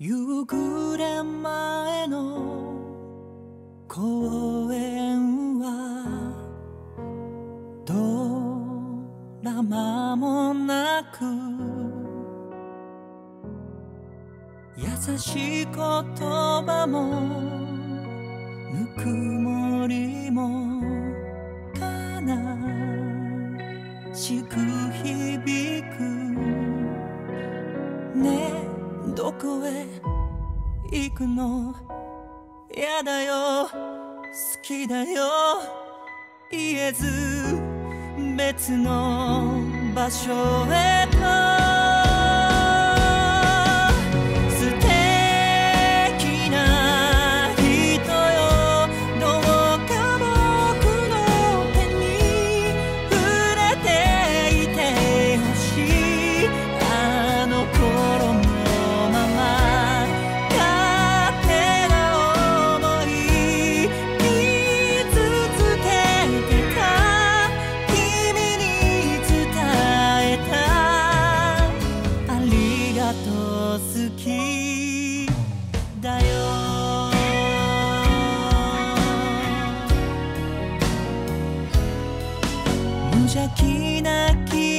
夕暮れ前の公園はドラマもなく優しい言葉もぬくもりも悲しく響くねえどこへ行くのやだよ好きだよ言えず別の場所へと素敵な人よどうか僕の手に触れていてほしいあの頃のまま勝手な想い傷つけてた君に伝えたありがとう好きだよ無邪気な君